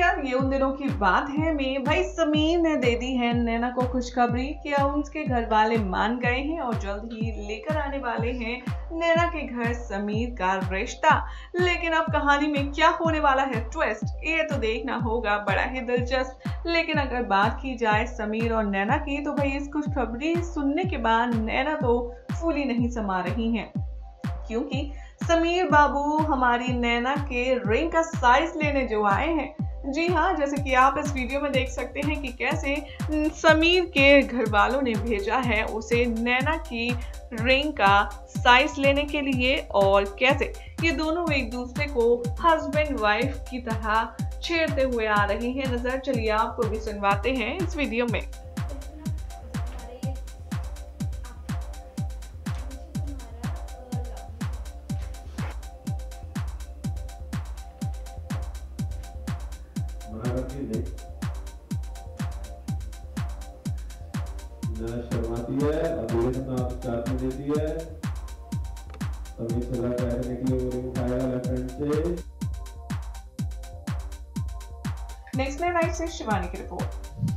यार ये उन दिनों की बात है में भाई समीर ने दे दी है नैना को खुशखबरी कि अब उसके घर वाले मान गए हैं और जल्द ही लेकर आने वाले हैं नैना के घर समीर का रिश्ता। लेकिन अब कहानी में क्या होने वाला है ट्विस्ट, ये तो देखना होगा, बड़ा ही दिलचस्प। लेकिन अगर बात की जाए समीर और नैना की तो भाई इस खुशखबरी सुनने के बाद नैना तो फूली नहीं समा रही हैं, क्योंकि समीर बाबू हमारी नैना के रिंग का साइज लेने जो आए हैं। जी हाँ, जैसे कि आप इस वीडियो में देख सकते हैं कि कैसे समीर के घर वालों ने भेजा है उसे नैना की रिंग का साइज लेने के लिए, और कैसे ये दोनों एक दूसरे को हस्बैंड वाइफ की तरह छेड़ते हुए आ रहे हैं नजर। चलिए आपको भी सुनवाते हैं इस वीडियो में। शर्माती है और धीरे से आप स्टार्ट में देती है। समीर सलाह करने के लिए वो रिंग उठाएगा लेफ्ट हैंड से। नेक्स्ट नाइट से शिवानी की रिपोर्ट।